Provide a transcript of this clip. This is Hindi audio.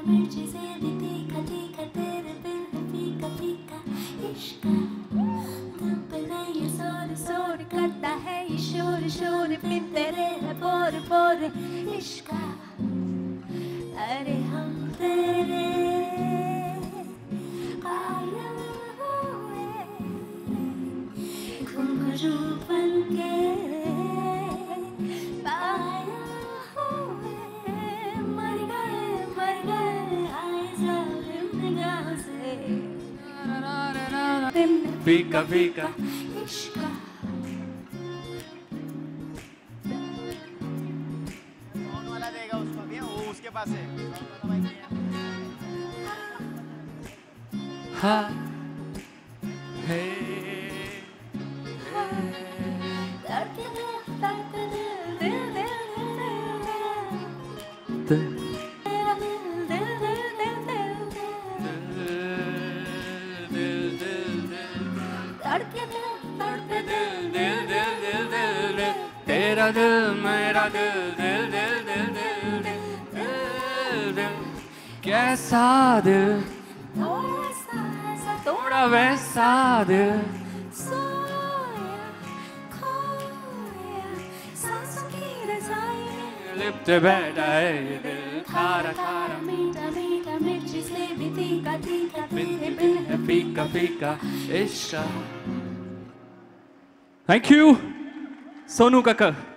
मिर्ची से भी तीखा तीखा तेरे दिल है फीका फीका इश्क दिल पे नहीं सोर सोर करता है ये शोर शोर फिर तेरे है बोर बोर इश्क अरे हम तेरे कायल हुए घुंघरू बनके फीका फीका कौन वाला देगा उसको भी वो उसके पास है हाँ हे तेरा दिल मेरा दिल दिल दिल दिल दिल दिल दिल कैसा दिल थोड़ा वैसा दिल लिपटे बैठा है ये दिल खारा खारा मीठा मीठा मिर्ची से भी तीखा तीखा तेरे दिल है फीका फीका इश्क थैंक यू सोनू कक्कर